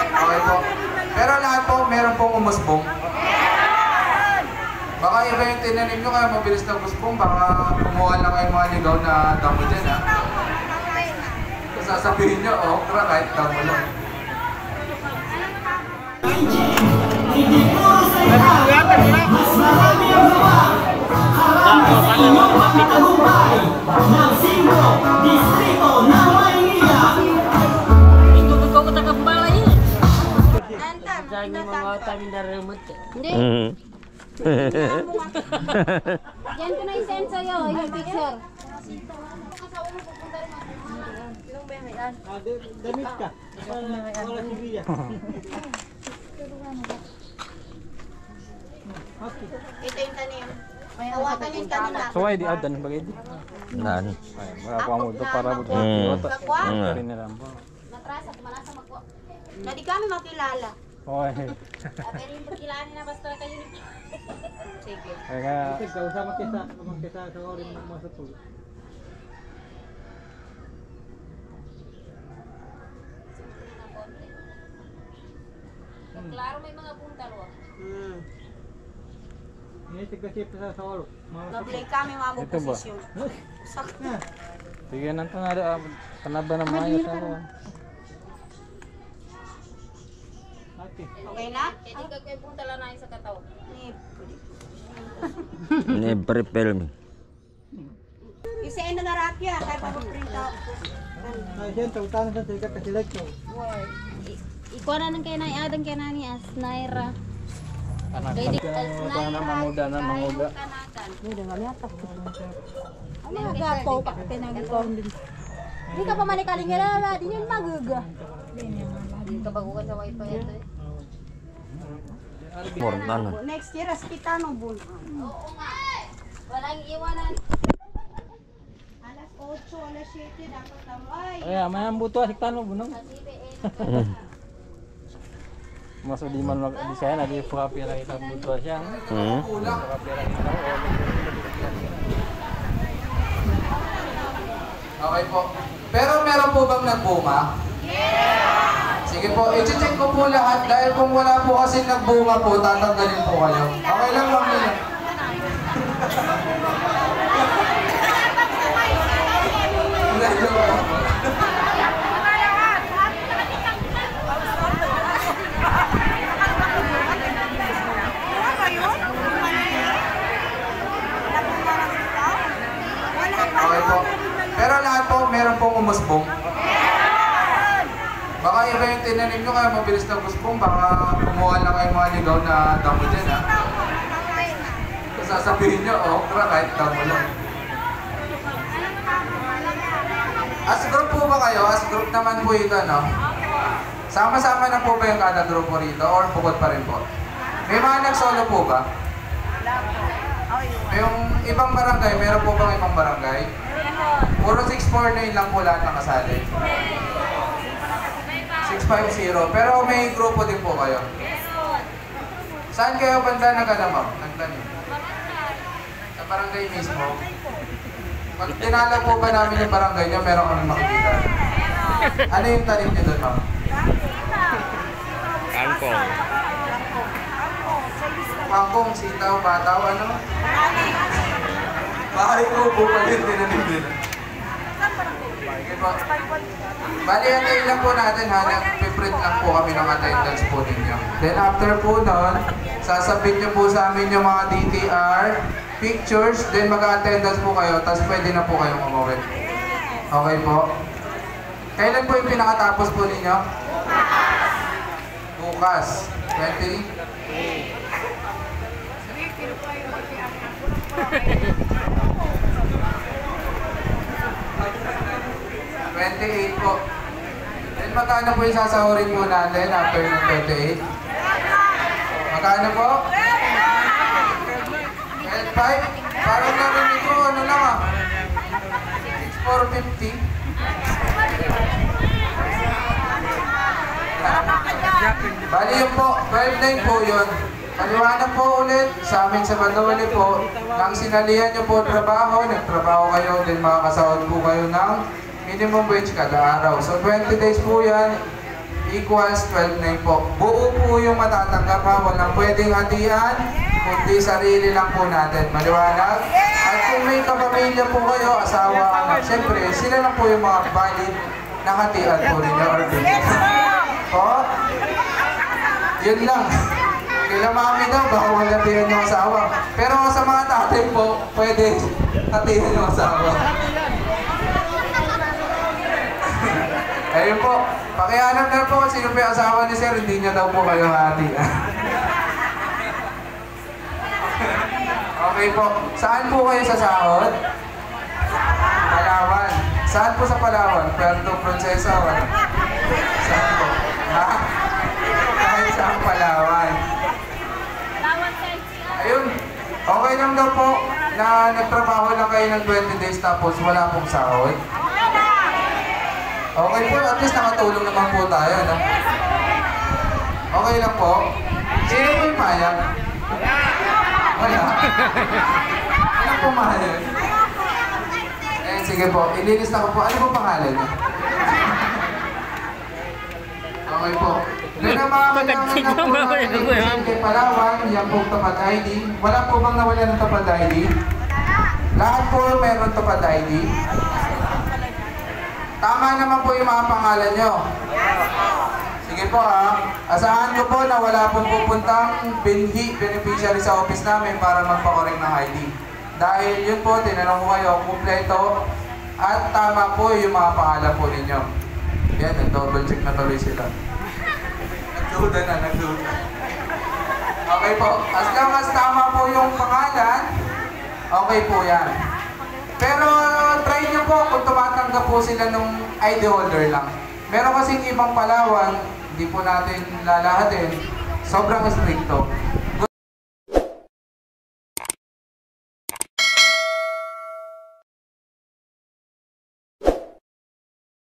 Okay po. Pero lahat po, meron pong umusbong. Baka iba yung tinanim nyo kaya mabilis na umusbong. Baka kumuha lang kayo mga ligaw na damo dyan, ha? Kung sasabihin nyo, okra kahit damo lang. Mas marami ang gawa. Harap sa mga tagumpay ng Singro, Distrito ng Maynila. Ito ko tagambala yun. Sabi mga kami na remote. Hindi. Yan ko na i-send sa'yo, yung picture. Damit ka. Wala si Bia. Ito yung tanim. Hawakan yung tanim na. So ay di adan bagay di. Nan. Ay, wala ko ang mundo para mo. Bakwa? Riniramba. Matrasa, kumanasa magwa. Na di kami makilala. Oy. Pero yung pagkilaan na basta kayo ni... Sige. Ay nga. Ikaw sa magkisa sa orin ng mga tulo. Klaro may mga puntal wa. Ini tiga-sip sa oro. Nablay kami mga mo posisyon. Sakto. Sige nanto na ada panaba na mayo sa ako. Okay na? Hindi ka kayo punta lang na sa kataw. Ni-prepare me. Yung sa endo na rapya, kaya pa print out. Ay, siyempre, utang sa tiga kasilag ko. Ikaw na nang kaya na iadang kaya na ni Asnaira. Anak ka na manguda na manguda. Hindi nga nata. Ano nga gato pa pinagikon din. Hindi ka pa manikaling nila, di yun maguga. Hindi ka bagugan sa wifi ito eh. Mordan. Next year, aspitano bun. Oo nga. Walang iwanan. Alas 8, alas 7, dapat tamay. Ay, may buto asik tanong bunong. Masuk di man di sana di pera kita butuh siang. Okay po. Pero meron po bang nagbunga? Yeah! Sige po, i-check ko po lahat dahil kung wala po kasi nagbunga po, tatanggalin po kayo. Okay lang lang nila. Okay po. Pero lahat po, meron pong umusbong. Baka iba yung tinanim nyo kaya mabilis na umusbong. Baka kumuha lang kayo mga ligaw na damo dyan, ha? Kung sasabihin nyo, okra kahit damo lang. As group po ba kayo? As group naman po ito, no? Sama-sama na po ba yung kada grupo rito? Or bukod pa rin po? May mga nag-solo po ba? Yung ibang barangay, meron po bang ibang barangay? Puro 649 lang po lahat nakasali. 650. Pero may grupo din po kayo. Saan kayo banda nagkadamag? Nagtanim? Sa barangay mismo? Pag tinala po ba namin yung barangay nyo, meron kami makikita? Ano yung tanim nyo doon, ma'am? Kangkong. Kangkong, sitaw, bataw, ano? Bahay ko po pa din, tinanim din. Okay po. Bali, antayin lang po natin ha, nag-print lang po kami ng attendance po ninyo. Then after po nun, sasabit nyo po sa amin yung mga DTR, pictures, then mag-attendance po kayo, tapos pwede na po kayong umuwi. Okay po? Kailan po yung pinakatapos po ninyo? Bukas. 28 po. Then magkano po yung sasahurin po natin after ng 28? Magkano po? 12.5? Parang narinig ko, ano lang ah. 6,450. Bali yun po, 12.9 po yun. Paliwanag po ulit sa amin sa Bandawali po, nang sinalihan nyo po trabaho, nagtrabaho kayo, then makakasahod po kayo ng minimum wage kada araw. So 20 days po yan, equals 12.9 po. Buo po yung matatanggap ha. Walang pwedeng hatian, kundi sarili lang po natin. Maliwanag? At kung may kapamilya po kayo, asawa, anak, syempre, sila lang po yung mga valid na hatian po ninyo or binigyan. Po? Yun lang. Kila mami daw, baka wala hatian yung asawa. Pero sa mga tatay po, pwede hatian yung asawa. Ayun po, pakihanap na po sino po yung asawa ni Sir, hindi niya daw po kayo hati. Okay po, saan po kayo sa sahod? Palawan. Saan po sa Palawan? Puerto Princesa o ano? Saan po? Ha? Kahit saan Palawan. Ayun, okay lang daw po na nagtrabaho lang kayo ng 20 days tapos wala pong sahod. Okay po, at least nakatulong naman po tayo, no? Okay lang po. Sino po yung mayag? Wala. Ano po mayag? Eh, sige po. Ililista ko po. Ano po pangalan niya? Okay po. Doon ang mga kailangan na po natin kay Palawan, yan po Tapad ID. Wala po bang nawala ng Tapad ID? Lahat po meron Tapad ID. Tama naman po yung mga pangalan nyo. Sige po ha. Asahan ko po na wala pong pupuntang beneficiary sa office namin para magpakorek ng ID. Dahil yun po, tinanong ko kayo, kumpleto at tama po yung mga pangalan po ninyo. Yan, nag-double check na tuloy sila. Nagduda na. Okay po. As long as tama po yung pangalan, okay po yan. Pero try nyo po kung tumatanggap po sila nung ID holder lang. Meron kasing ibang Palawan, hindi po natin lalahatin, sobrang stricto.